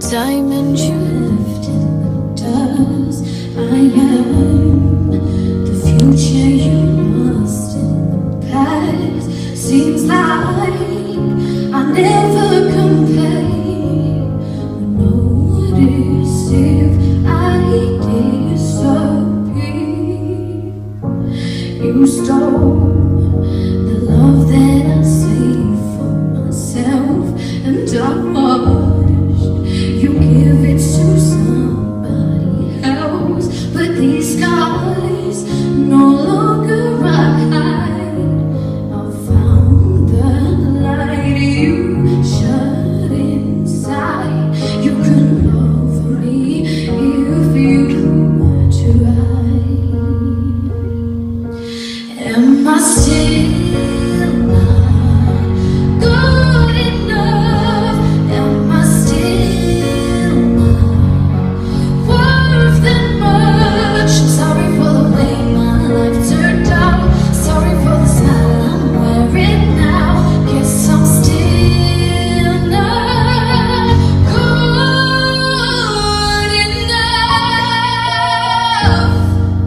diamond drift in the dust. I am the future you lost in the past. Seems like I never compare. Notice if I disappear. You stole the love that I saved for myself, and I watched you give it to somebody else. But these skies no longer ride. I found the light you shut inside. You could love me if you tried. Am I still not good enough? Am I still not worth that much? Sorry for the way my life turned out. Sorry for the smile I'm wearing now. Guess I'm still not good enough.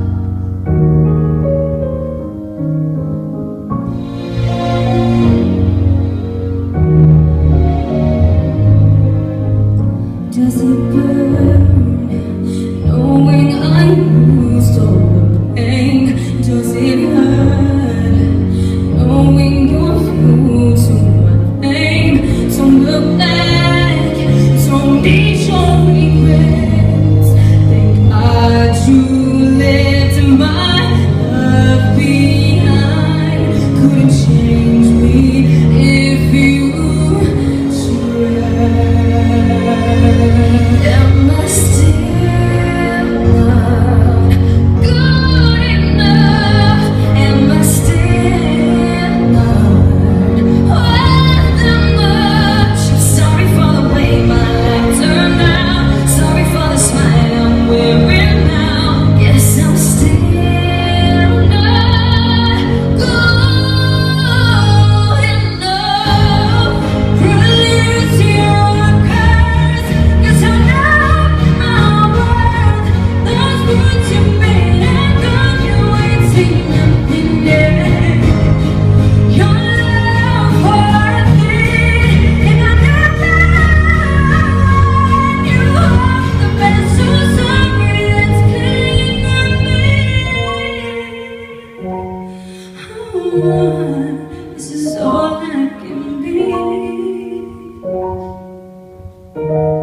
Does it burn knowing I used all the pain? Does it hurt knowing you're true to my pain? Don't look back, don't need your regrets. Thank God you left my love behind. Couldn't change me if you am I still not good enough? Am I still not worth that much? I'm sorry for the way my life turned out. Sorry for the smile I'm wearing now. Guess I'm still not good enough. Release your curse, 'cause I know my worth. Those words you made, I know you ain't seen nothing yet. Your love worth it, and I never let you off the best. So sorry, it's clean on me. This is all I can be.